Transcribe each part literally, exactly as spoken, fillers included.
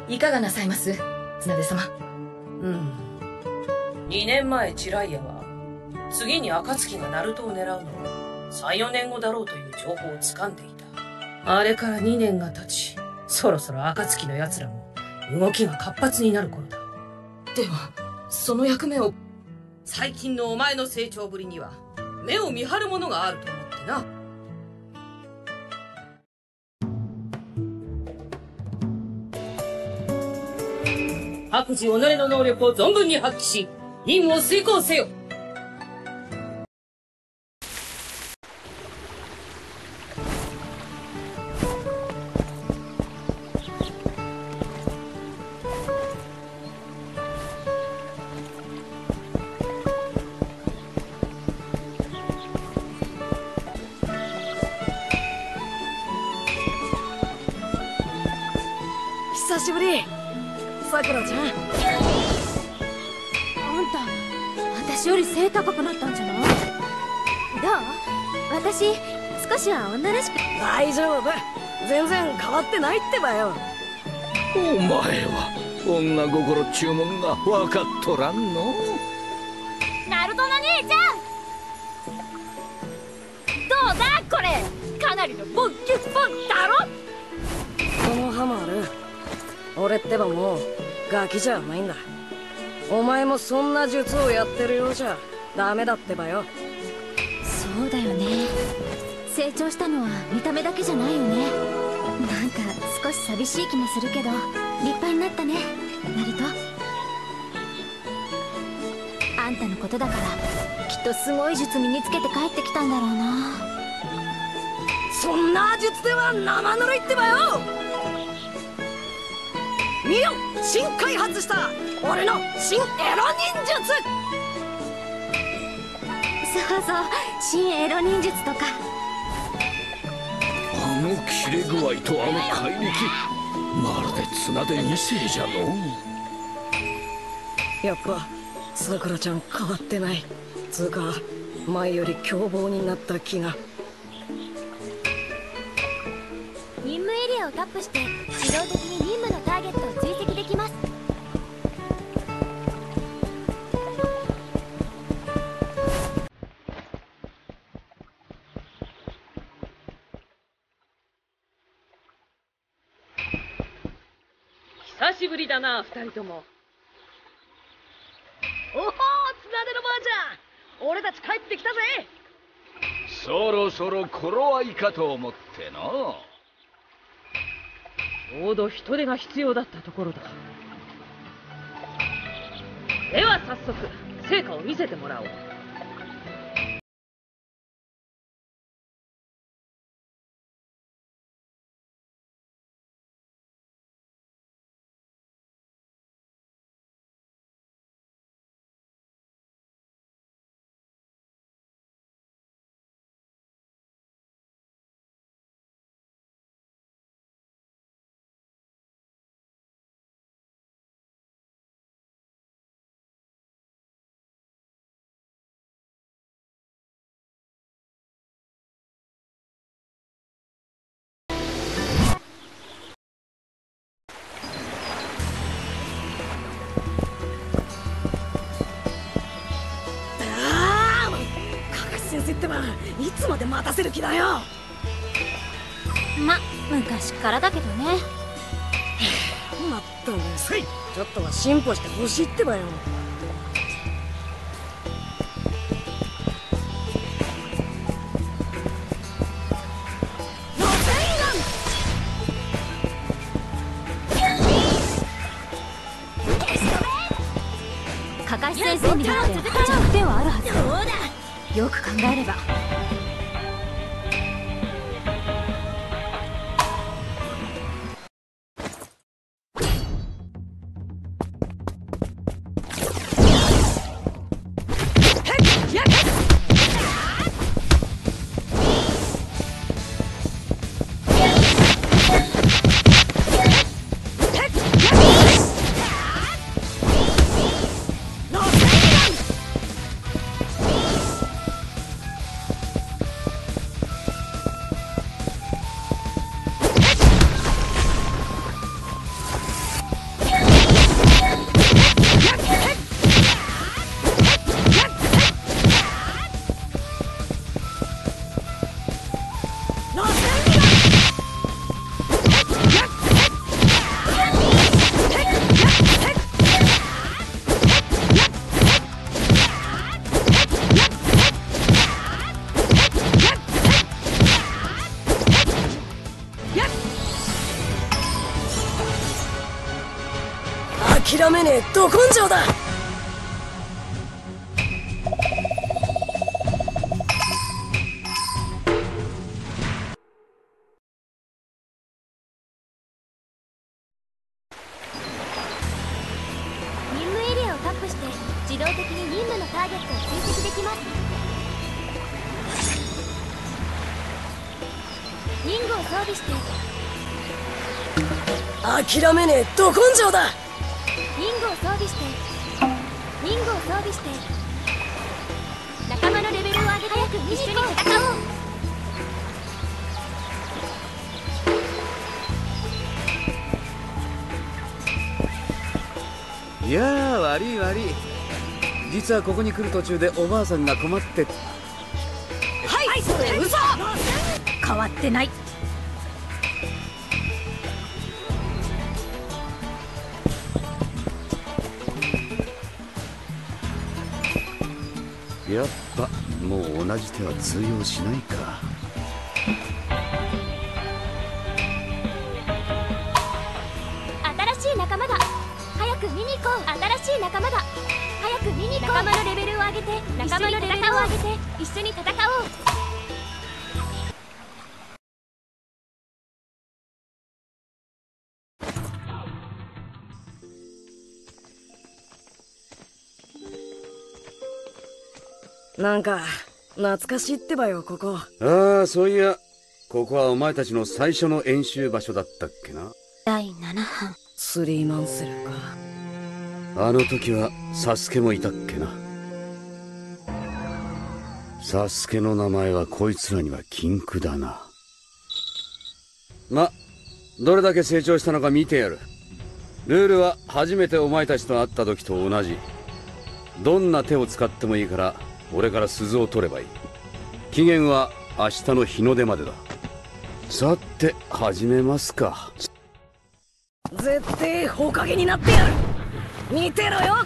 いかがなさいます、綱手様。 うん。にねんまえチライヤは、次に暁がナルトを狙うのはさん、よねんごだろうという情報を掴んでいた。あれからにねんが経ち、そろそろ暁の奴らも動きが活発になる頃だ。 では、その役目を。 最近のお前の成長ぶりには、目を見張るものがあると思ってな。各自己の能力を存分に発揮し、任務を遂行せよ。 久しぶり、さくらちゃん。あんた、私より背高くなったんじゃない？どう？私、少しは女らしく。 大丈夫。全然変わってないってばよ。 お前は女心っちゅうもんが分かっとらんの。 ナルトの兄ちゃん、どうだこれ。かなりのボッキュッポンだろ。 このハマール、俺ってばもうガキじゃないんだ。お前もそんな術をやってるようじゃダメだってばよ。 そうだよね。成長したのは見た目だけじゃないよね。なんか少し寂しい気もするけど、立派になったね、ナルト。あんたのことだからきっとすごい術身につけて帰ってきたんだろうな。 そんな術では生ぬるいってばよ。見よ、新開発した俺の新エロ忍術。 そうそう、新エロ忍術とか。 あの切れ具合とあの怪力、まるで綱で二世じゃの。 やっぱさくらちゃん変わってない。つうか前より凶暴になった気が。 任務エリアをタップして自動的に任務のターゲットを追跡できます。 久しぶりだな、二人とも。 おお、綱手のばあちゃん、俺たち帰ってきたぜ。 そろそろ頃合いかと思ってな。 ちょうど人手が必要だったところだ。では早速成果を見せてもらおう。 先生ってばいつまで待たせる気だよ。 ま、昔からだけどね。 まったくちょっとは進歩してほしいってばよ。 カカシ先生にだって弱点はあるはず。よく考えれば。 諦めねえど根性だ。 任務エリアをタップして自動的に任務のターゲットを追跡できます。任務を装備して諦めねえど根性だ。 任務を装備して任務を装備して仲間のレベルを上げて早く一緒に戦おう。 いやー、悪い悪い。実はここに来る途中でおばあさんが困って。 はい、それ嘘。 変わってない。 やっぱもう同じ手は通用しないか。 新しい仲間だ。早く見に行こう。新しい仲間だ。早く見に行こう。仲間のレベルを上げて仲間のレベルを上げて一緒に戦おう。 なんか懐かしいってばよここ。 ああ、そういやここはお前たちの最初の演習場所だったっけな。 だいななはんスリーマンセルか。 あの時はサスケもいたっけな。サスケの名前はこいつらには禁句だな。ま、どれだけ成長したのか見てやる。ルールは初めてお前たちと会った時と同じ。どんな手を使ってもいいから俺から鈴を取ればいい。期限は明日の日の出までだ。さて始めますか。 絶対ほかげになってやる。見てろよ。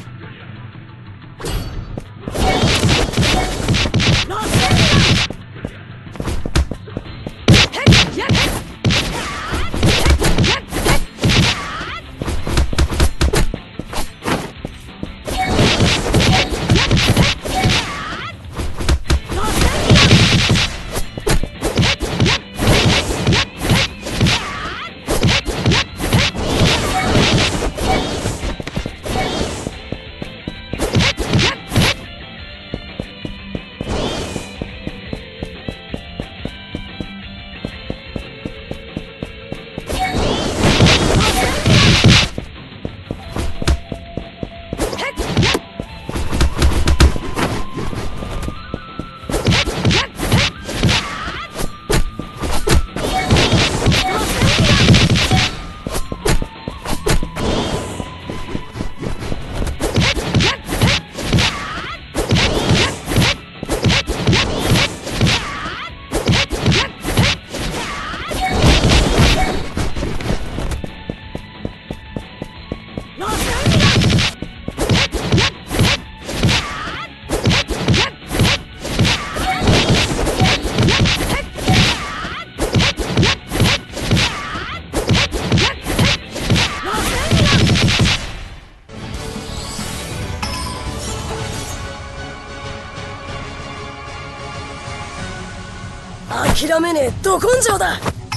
諦めねえど根性だ。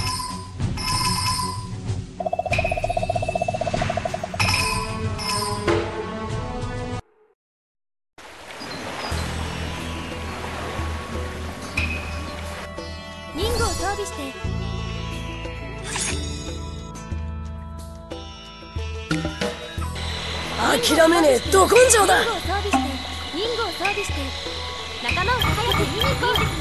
任務を装備して諦めねえど根性だ。 任務を装備して任務を装備して仲間を早く見に行こう。